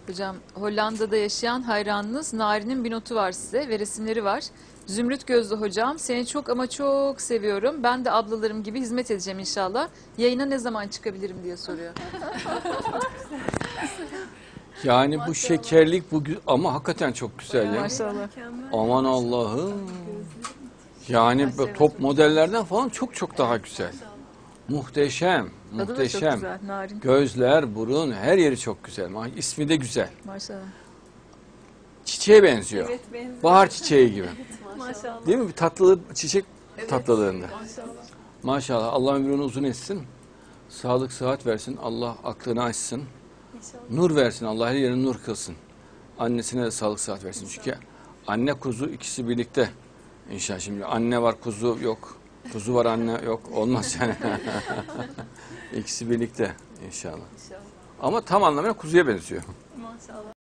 Hocam Hollanda'da yaşayan hayranınız Nari'nin bir notu var size ve resimleri var. Zümrüt gözlü hocam, seni çok ama çok seviyorum. Ben de ablalarım gibi hizmet edeceğim inşallah. Yayına ne zaman çıkabilirim diye soruyor. Yani bu şekerlik ama hakikaten çok güzel ya. Maşallah. Aman Allah'ım. Yani top modellerden falan çok daha güzel. Muhteşem, Adı da çok muhteşem. güzel, Narin. Gözler, burun, her yeri çok güzel. İsmi de güzel. Maşallah. Çiçeğe benziyor. Evet, benziyor. Bahar çiçeği gibi. Maşallah. Değil mi? Bir tatlı çiçek tatlılığında. Maşallah. Maşallah. Allah ömrünü uzun etsin. Sağlık, sıhhat versin. Allah aklını açsın. İnşallah. Nur versin. Allah her yerini nur kılsın. Annesine de sağlık, sıhhat versin. Çünkü anne kuzu ikisi birlikte. İnşallah şimdi anne var kuzu yok. Kuzu var anne yok. Olmaz yani. İkisi birlikte inşallah. İnşallah. Ama tam anlamıyla kuzuya benziyor. Maşallah.